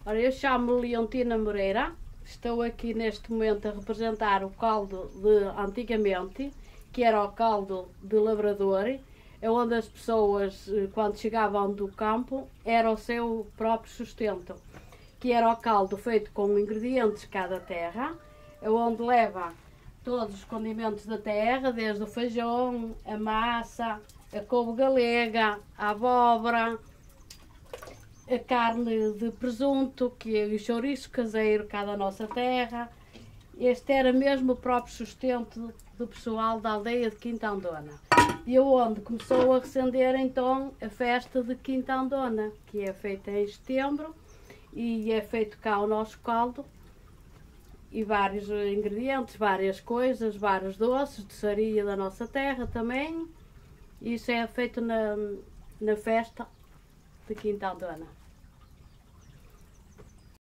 Ora, eu chamo-me Leontina Moreira, estou aqui neste momento a representar o caldo de antigamente, que era o caldo de lavrador, onde as pessoas, quando chegavam do campo, era o seu próprio sustento, que era o caldo feito com ingredientes cá da terra, onde leva todos os condimentos da terra, desde o feijão, a massa, a couve galega, a abóbora, a carne de presunto, que é o chouriço caseiro cá da nossa terra. Este era mesmo o próprio sustento do pessoal da aldeia de Quintandona. E onde começou a recender então a festa de Quintandona, que é feita em setembro e é feito cá o nosso caldo e vários ingredientes, várias coisas, vários doces de saria da nossa terra também. Isso é feito na festa de Quintandona.